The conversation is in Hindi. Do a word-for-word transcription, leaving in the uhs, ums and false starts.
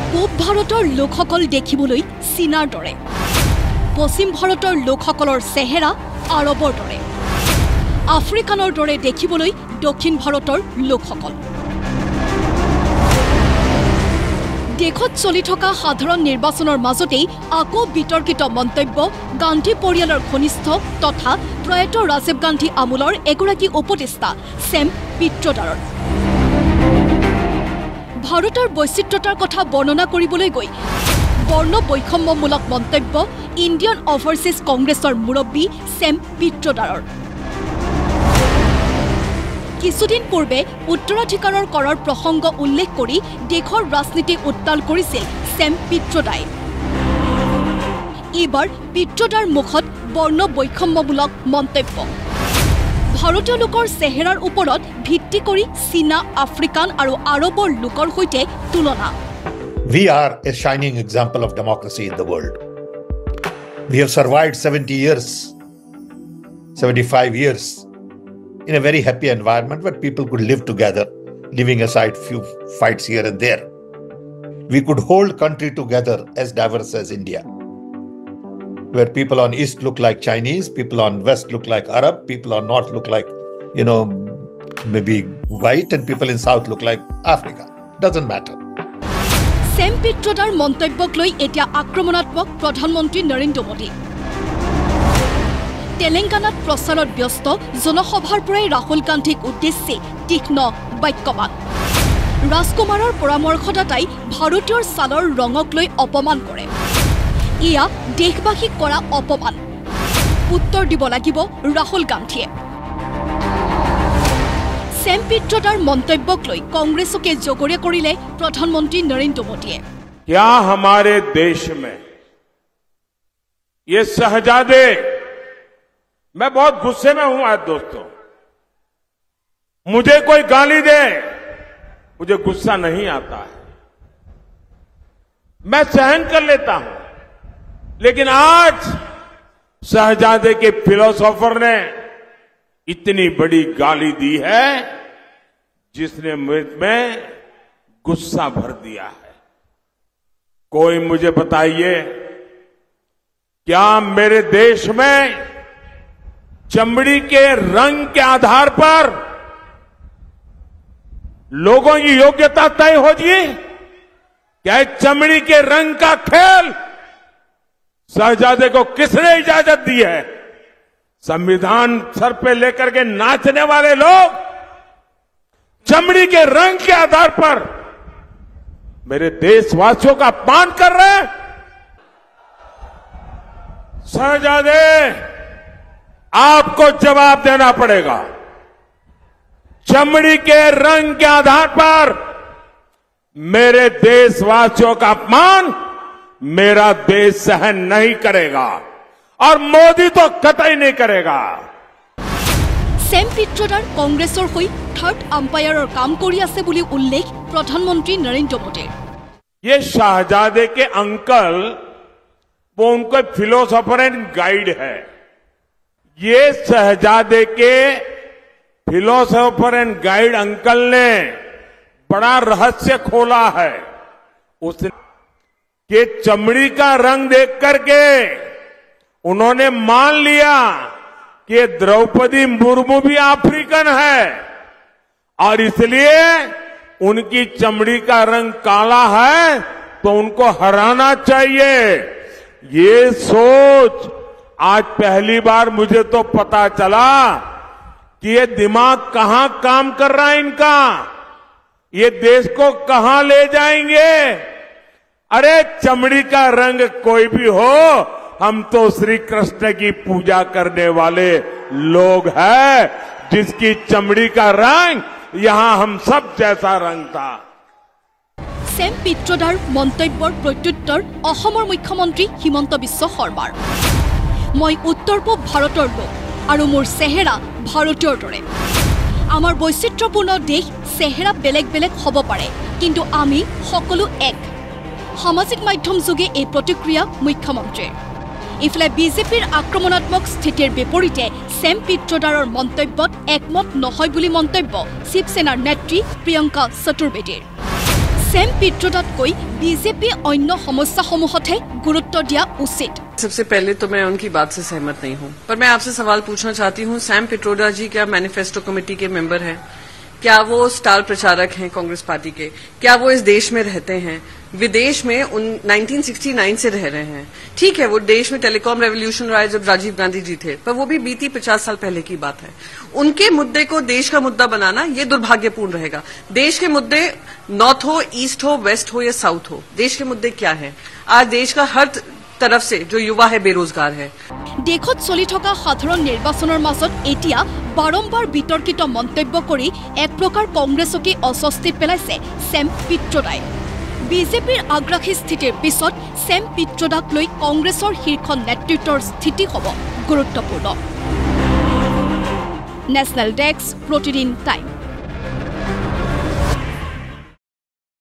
পূব ভাৰতৰ লোকসকল দেখিবলৈ চীনাৰ দৰে পশ্চিম ভাৰতৰ লোকসকলৰ চেহেৰা আৰবৰ দৰে আফ্ৰিকানৰ দৰে দেখিবলৈ দক্ষিণ ভাৰতৰ লোকসকল দেশত চলি থকা সাধাৰণ নিৰ্বাচনৰ মাজতেই আকৌ বিতৰ্কিত মন্তব্য গান্ধী পৰিয়ালৰ ঘনিষ্ঠ তথা প্ৰয়াত ৰাজীৱ গান্ধী আমোলৰ এগৰাকী উপদেষ্টা ছেম পিট্ৰোডাৰৰ ভাৰতৰ বৈচিত্ৰতাৰ কথা বৰ্ণনা কৰিবলৈ গৈ বৰ্ণ বৈষম্যমূলক মন্তব্য ইণ্ডিয়ান অভাৰচিজ কংগ্ৰেছৰ মুৰব্বী ছেম পিট্ৰোডাৰৰ কিছুদিন পূৰ্বে উত্তৰাধিকাৰৰ কৰৰ প্ৰসংগ উল্লেখ কৰি দেশৰ ৰাজনীতি উত্তাল কৰিছিল ছেম পিট্ৰোডাই এইবাৰ পিট্ৰোডাৰ মুখত বৰ্ণ বৈষম্যমূলক মন্তব্য ভাৰতীয় লোকৰ চেহেৰাৰ ওপৰত ভিত্তি কৰি চীনা আফ্ৰিকান আৰু আৰবৰ লোকৰ সৈতে তুলনা We are a shining example of democracy in the world. We have survived seventy years, seventy-five years in a very happy environment where people could live together, leaving aside few fights here and there. We could hold country together as diverse as India, where people on east look like Chinese, people on west look like Arab, people on north look like, you know, maybe white, and people in south look like Africa. Doesn't matter. Sam পিট্ৰোডাৰ মন্তব্যক লৈ এতিয়া আক্ৰমণাত্মক প্ৰধানমন্ত্ৰী নৰেন্দ্ৰ মোদী তেলেংগানাত প্ৰচাৰত ব্যস্ত জনসভাৰ পৰাই ৰাহুল গান্ধীক উদ্দেশ্যে তীক্ষ্ণ বাক্যবান ৰাজকুমাৰৰ পৰামৰ্শদাতাই ভাৰতীয়ৰ ছালৰ ৰঙক লৈ অপমান কৰে ইয়া দেশবাসীক কৰা অপমান উত্তৰ দিব লাগিব ৰাহুল গান্ধীয়ে ছেম পিট্ৰোডাৰ মন্তব্যক লৈ কংগ্ৰেছকে জগৰীয়া কৰিলে প্ৰধানমন্ত্ৰী নৰেন্দ্ৰ মোদীয়ে क्या हमारे देश में ये शहजादे मैं बहुत गुस्से में हूं आज दोस्तों मुझे कोई गाली दे मुझे गुस्सा नहीं आता है मैं सहन कर लेता हूं लेकिन आज शहजादे के फिलोसोफर ने इतनी बड़ी गाली दी है जिसने मुझ में गुस्सा भर दिया है कोई मुझे बताइए क्या मेरे देश में चमड़ी के रंग के आधार पर लोगों की योग्यता तय हो जी क्या चमड़ी के रंग का खेल शहजादे को किसने इजाजत दी है संविधान सर पे लेकर के नाचने वाले लोग चमड़ी के रंग के आधार पर मेरे देशवासियों का अपमान कर रहे हैं शहजादे आपको जवाब देना पड़ेगा चमड़ी के रंग के आधार पर मेरे देशवासियों का अपमान मेरा देश सहन नहीं करेगा और मोदी तो कतई नहीं करेगा ছেম পিট্ৰোডাৰ কংগ্ৰেছৰ হৈ থাৰ্ড আম্পায়াৰৰ কাম কৰি আছে বুলি উল্লেখ প্ৰধানমন্ত্ৰী নৰেন্দ্ৰ মোদীৰ ये शहजादे के अंकल वो उनको फिलोसोफर एंड गाइड है ये शहजादे के फिलोसोफर एंड गाइड अंकल ने बड़ा रहस्य खोला है उसने कि चमड़ी का रंग देख करके उन्होंने मान लिया कि द्रौपदी मुर्मू भी अफ्रीकन है और इसलिए उनकी चमड़ी का रंग काला है तो उनको हराना चाहिए ये सोच आज पहली बार मुझे तो पता चला कि ये दिमाग कहां काम कर रहा है इनका ये देश को कहां ले जाएंगे अरे चमड़ी का रंग कोई भी हो हम तो श्री कृष्ण की पूजा करने वाले लोग हैं जिसकी चमड़ी का रंग यहां हम सब जैसा रंग था ছেম পিট্ৰোডাৰ মন্তব্যৰ প্ৰত্যুত্তৰ অসমৰ মুখ্যমন্ত্ৰী হিমন্ত বিশ্ব শৰ্মাৰ মই উত্তৰ পূব ভাৰতৰ লোক আৰু মোৰ চেহেৰা ভাৰতীয়ৰ দৰে আমাৰ বৈচিত্ৰ্যপূৰ্ণ দেশ চেহেৰা বেলেগ বেলেগ হ'ব পাৰে কিন্তু আমি সকলো এক সামাজিক মাধ্যম যোগে এই প্ৰতিক্ৰিয়া মুখ্যমন্ত্ৰীৰ ইফালে বিজেপিৰ আক্ৰমণাত্মক স্থিতিৰ বিপৰীতে ছেম পিট্ৰোডাৰৰ মন্তব্যত একমত নহয় বুলি মন্তব্য শিৱসেনাৰ নেত্ৰী প্ৰিয়ংকা চতুৰ্বেদীৰ सेम पिट्रोडातকৈ बीजेपी अन्य समस्याসমূहतহে गुरुत्व दिया उचित। सबसे पहले तो मैं उनकी बात से सहमत नहीं हूं, पर मैं आपसे सवाल पूछना चाहती हूं, सैम पिट्रोडा जी क्या मैनिफेस्टो कमेटी के मेंबर हैं? क्या वो स्टार प्रचारक हैं कांग्रेस पार्टी के? क्या वो इस देश में रहते हैं? विदेश में उन नाइनटीन सिक्सटी नाइन से रह रहे हैं। ठीक है, वो देश में टेलीकॉम रेवोल्यूशन आया जब राजीव गांधी जी थे, पर वो भी बीती पचास साल पहले की बात है। उनके मुद्दे को देश का मुद्दा बनाना ये दुर्भाग्यपूर्ण रहेगा। देश के मुद्दे नॉर्थ हो, ईस्ट हो, वेस्ट हो या साउथ हो, देश के मुद्दे क्या है? आज देश का हर तरफ से जो युवा है बेरोजगार है। देशत चलि थका साधारण निर्वाचনৰ মাজত এতিয়া বাৰম্বাৰ বিতৰ্কিত মন্তব্য কৰি এক প্ৰকাৰ কংগ্ৰেছকে অস্বস্তিত পেলাইছে সেম পিট্ৰোডাই। বিজেপিৰ আগ্ৰাসী স্থিতিৰ পিছত সেম পিট্ৰোডাক লৈ কংগ্ৰেছৰ শীৰ্ষ নেতৃত্বৰ স্থিতি হ'ব গুৰুত্বপূৰ্ণ। National desk Pratidin time.